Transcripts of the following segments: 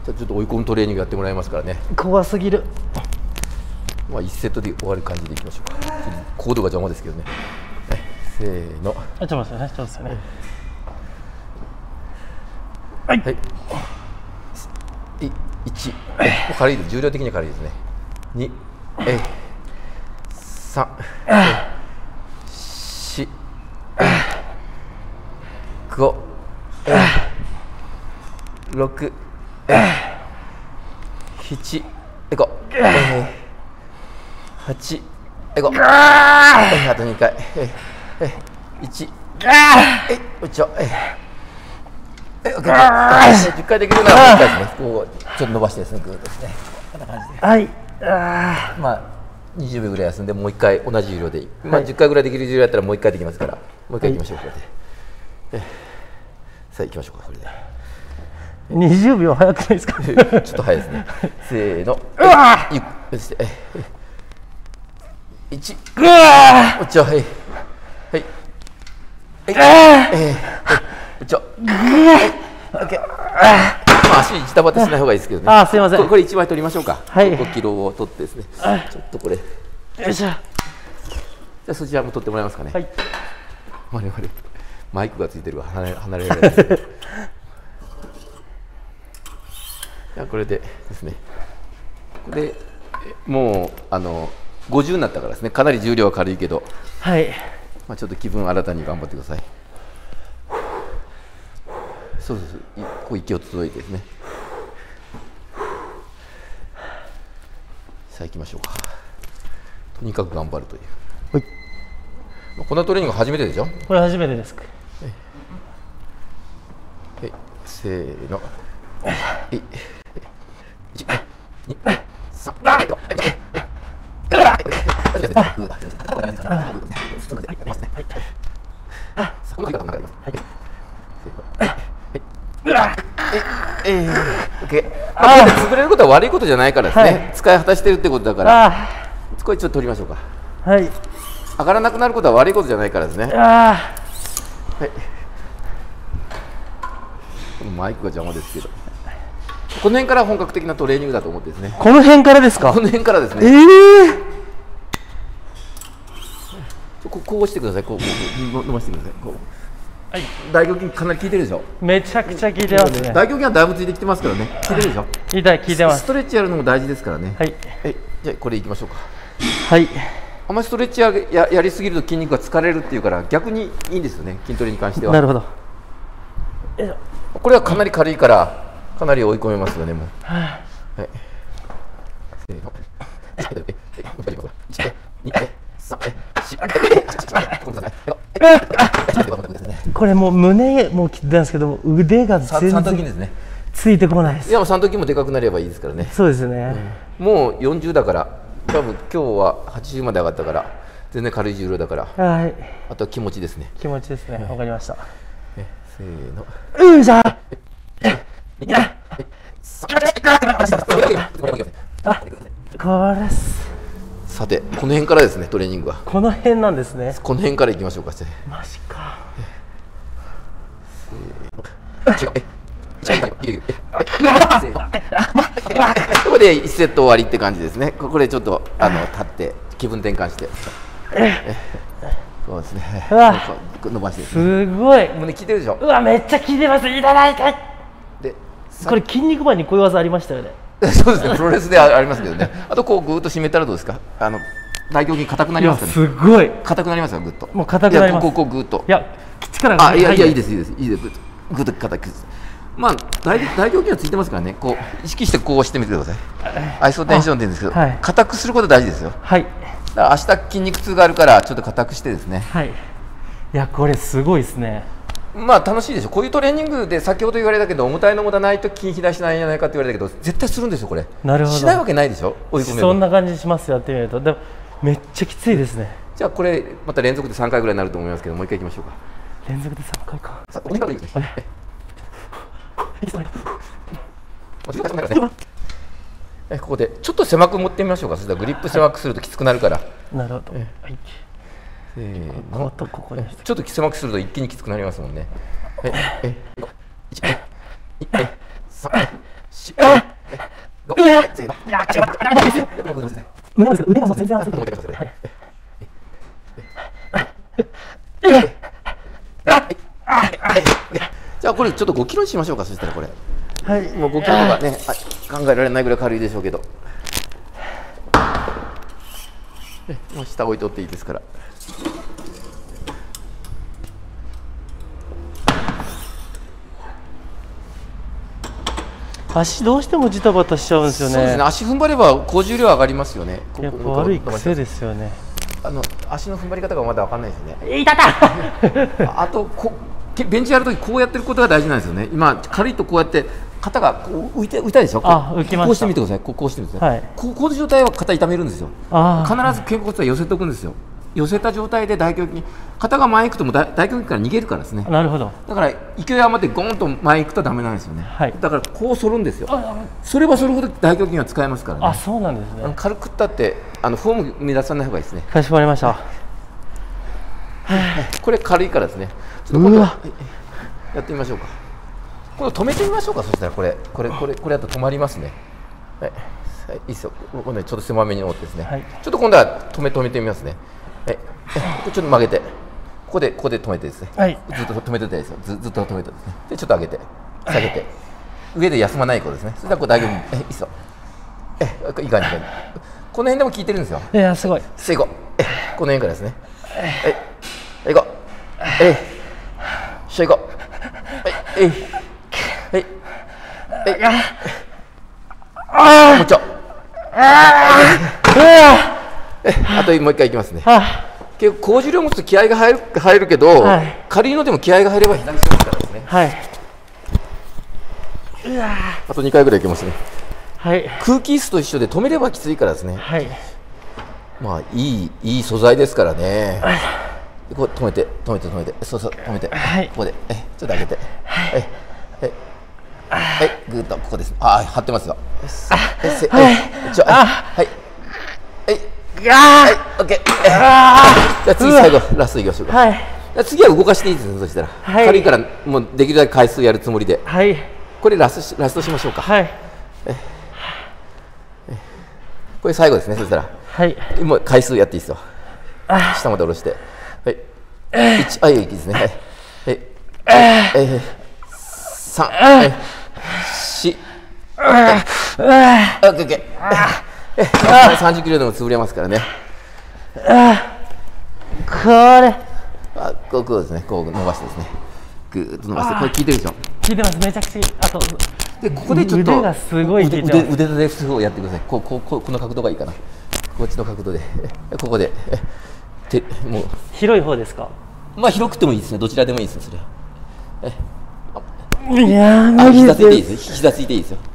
ちょっと追い込むトレーニングやってもらいますからね。 怖すぎる。 まあ1セットで終わる感じでいきましょうか。コードが邪魔ですけどね。せーの。 ちょっと待ってね、ちょっとですよね。 はい。1、軽いです。重量的には軽いですね。2、3、4、5、6、7、5、8、5、あと2回、1、10回できるならもう1回ですね。こうちょっと伸ばしてですね、グーッとですね。こんな感じで。 はい。 まあ20秒ぐらい休んでもう1回同じ重量で、まあ10回ぐらいできる重量やったらもう1回できますから、もう1回いきましょう。これで。さあ行きましょうか。これで。 20秒早くないですか。 ちょっと早いですね。せーの。ゆっくりして。1。おっちょはい。はい。おっちょ。オッケー。まあ足にジタバタしない方がいいですけどね。 あ、すいません。 これ1枚取りましょうか。 はい。 5キロを取ってですね。ちょっとこれ。よいしょ。じゃあそちらも取ってもらえますかね。 はい。 我々マイクがついてるわ。離れられないです。じゃあこれでですね。これもう50になったからですね。かなり重量は軽いけど。 はい。 まあちょっと気分新たに頑張ってください。そうこう息を整えてですね。さあ行きましょうか。とにかく頑張るという。 はい。 こんなトレーニング初めてでしょ。 これ初めてですか。 はい、せーの。1、2、3、潰れることは悪いことじゃないからですね。使い果たしてるってことだから。これちょっと取りましょうか。 はい。 上がらなくなることは悪いことじゃないからですね。はい。このマイクが邪魔ですけど。この辺から本格的なトレーニングだと思ってですね。 この辺からですか。 この辺からですね。こうしてください。こう伸ばしてください。こう。はい。大胸筋かなり効いてるでしょ。 めちゃくちゃ効いてますね。 大胸筋はだいぶついてきてますからね。効いてるでしょ。 効いてます。 ストレッチやるのも大事ですからね。 はい。 じゃあこれいきましょうか。 はい。 あんまりストレッチやりすぎると筋肉が疲れるっていうから逆にいいんですよね。筋トレに関しては。 なるほど。 これはかなり軽いからかなり追い込めますよね。もう。はい。せーの。 これもう胸も切ってたんですけど腕が全然ついてこないです。 いやもう3頭筋もでかくなればいいですからね。 そうですね。 もう40だから多分今日は80まで上がったから全然軽い重量だから。 はい。 あとは気持ちですね。 気持ちですね。わかりました。 せーの。 これす。 さてこの辺からですねトレーニングは。 この辺なんですね。 この辺からいきましょうか。 マジか。 ここで1セット終わりって感じですね。ここでちょっと立って気分転換して。そうですね。伸ばして。 すごい。 胸効いてるでしょ。 うわめっちゃ効いてます。いただいて。 でこれ筋肉マンにこういう技ありましたよね。 そうですね。プロレスでありますけどね。あとこうぐーっと締めたらどうですか。大胸筋硬くなりますかね。 すごい。 硬くなりますよぐっと。 もう硬くなります。 こうぐーっと。 いや力が。 いやいいですぐっと硬く。まあ大胸筋はついてますからね。こう意識してこうしてみてください。アイソテンションって言うんですけど、硬くすること大事ですよ。はい。だから明日筋肉痛があるからちょっと硬くしてですね。はい。いやこれすごいですね。 まあ楽しいでしょ。こういうトレーニングで先ほど言われたけど重たいのもたないと筋肥大しないんじゃないかって言われたけど絶対するんですよこれ。なるほど。しないわけないでしょ。追い込めば。そんな感じしますやってみると。でもめっちゃきついですね。 じゃあこれまた連続で3回ぐらいになると思いますけどもう一回いきましょうか。 連続で3回か。 さあお願いします。ここでちょっと狭く持ってみましょうか。そしたらグリップ狭くするときつくなるから。 なるほど。はい。 せーの。ここにちょっと狭くすると一気にきつくなりますもんね。1、2、3、4、 胸ですけど腕が全然熱いと思ってください。 じゃあこれちょっと5キロにしましょうか。そしたらこれ、 はい、 もう5キロとかね、考えられないぐらい軽いでしょうけど、もう下置いとっていいですから。 足どうしてもジタバタしちゃうんですよね。 そうですね。足踏ん張れば高重量上がりますよね。 やっぱ悪い癖ですよね。 足の踏ん張り方がまだ分かんないですよね。 いたた。 あとベンチやるときこうやってることが大事なんですよね。今軽いとこうやって肩がこう浮いたでしょ。 浮きました。 こうしてみてください。こうしてみてください。こういう状態は肩痛めるんですよ。必ず肩甲骨は寄せておくんですよ。寄せた状態で大胸筋、肩が前行くとも大胸筋から逃げるからですね。 なるほど。 だから勢い余ってゴーンと前行くとダメなんですよね。だからこう反るんですよ。それはそれほど大胸筋は使えますからね。 あ、そうなんですね。 軽くったってフォーム乱さない方がいいですね。 かしこまりました。 これ軽いからですね。ちょっと今度やってみましょうか。今度止めてみましょうか。そしたらこれだと止まりますね。はい、いいですよ。今度ちょっと狭めに折ってですね。ちょっと今度は止めてみますね。ちょっと曲げて、ここで止めてですね。ずっと止めてたいですよ。ずっと止めてですね。でちょっと上げて、下げて、上で休まない子ですね。それでは大丈夫。いいですよ。いい感じ。この辺でも効いてるんですよ。 いや、すごい。 最後、この辺からですね。行こう。しょ行こう。もうちょ。あともう一回いきますね。結構高重量持つと気合が入るけど、軽いのでも気合が入れば左下からですね。あと2回ぐらいいけますね。空気椅子と一緒で止めればきついからですね。まあいい素材ですからね。こう止めて、そう止めて、ここでちょっと上げて、ぐっとここです。張ってますよ。オッケー。じゃあ次最後ラストいきましょうか。次は動かしていいですね。そしたら軽いからもうできるだけ回数やるつもりで、これラストしましょうか。これ最後ですね。そしたらもう回数やっていいですよ。下まで下ろして、1、いいですね。3、4、オッケー。30キロでも潰れますからね。こうですね。こう伸ばしてですね。ぐーっと伸ばして、これ効いてるでしょ。 効いてます。めちゃくちゃ。あとでここでちょっと腕がすごい腕で普通をやってください。この角度がいいかな。こっちの角度でここでもう広い方ですか。 まあ広くてもいいですね。どちらでもいいですよ。それいやー、 膝ついていいですよ。膝ついていいですよ。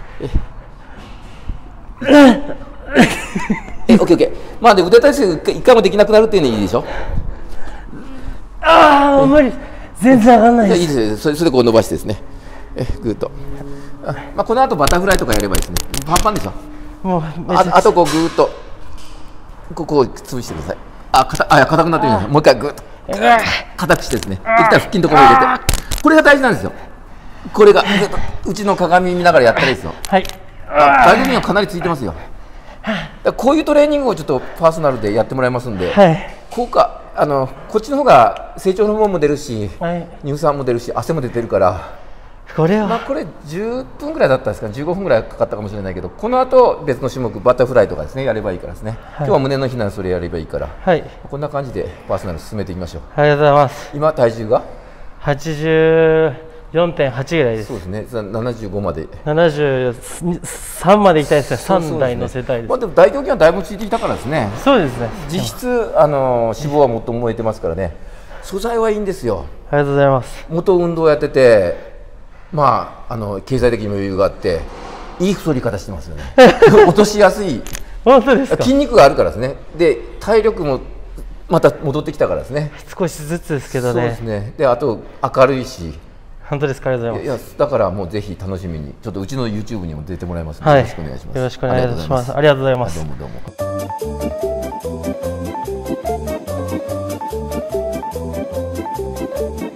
オッケー。まあで腕体操一回もできなくなるっていうのいいでしょ。 無理。全然上がんないです。 いいですよ。それでこう伸ばしてですね。ぐっと。まあこの後バタフライとかやればいいですね。パンパンでしょ。 もうあとこうぐっとここを潰してください。硬くなってる。もう一回ぐっと硬くしてですね。できたら腹筋のところに入れて。これが大事なんですよ。これがうちの鏡見ながらやったらいいですよ。大胸筋はかなりついてますよ。こういうトレーニングをちょっとパーソナルでやってもらいますんで、効果こっちの方が成長ホルモンも出るし、乳酸も出るし汗も出てるから、これ10分ぐらいだったんですかね。15分ぐらいかかったかもしれないけど、この後別の種目バタフライとかですねやればいいからですね。今日は胸の日ならそれやればいいから、こんな感じでパーソナル進めていきましょう。 ありがとうございます。 今体重が 84.8ぐらいです。 そうですね。75まで。 73までいきたいですね。3台乗せたいです。 でも大胸筋はだいぶついてきたからですね。 そうですね。 実質脂肪はもっと燃えてますからね。素材はいいんですよ。 ありがとうございます。 元運動やってて、まあ経済的に余裕があっていい太り方してますよね。落としやすい。 本当ですか。 筋肉があるからですね。で体力もまた戻ってきたからですね。 少しずつですけどね。 そうですね。であと明るいし。 本当ですか。ありがとうございます。 だからもうぜひ楽しみに、ちょっとうちの YouTube にも出てもらいますので、よろしくお願いします。 よろしくお願いします。ありがとうございます。 どうも。